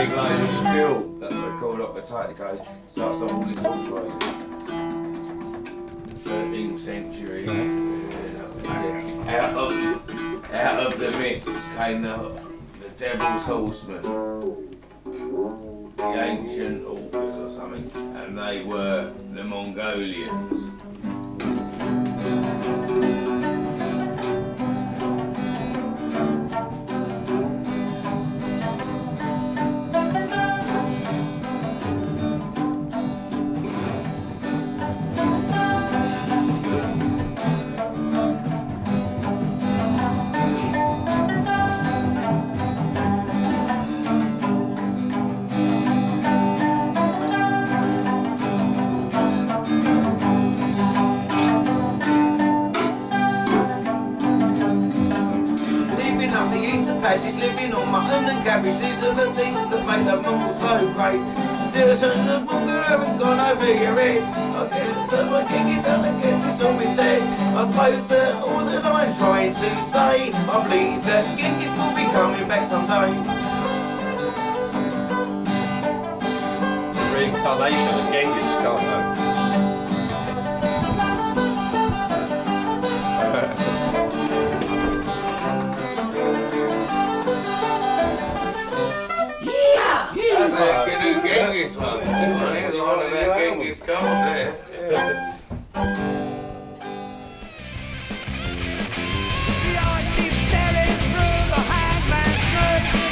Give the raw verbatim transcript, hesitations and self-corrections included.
big load of spill that we called up the Tentacles. Starts on all this authorising. thirteenth century. Out of, out of the mists came the, the devil's horsemen, the ancient orcas or something, and they were the Mongolians. She's living on mutton and cabbage. These are the things that make them all so great. Till the bunker haven't gone over your head. I guess that my king is and I guess it's all been said. I suppose that all that I'm trying to say, I believe that Genghis will be coming back someday. The reincarnation of Genghis Khan. That's a good Genghis one. There's one about Genghis Khan there.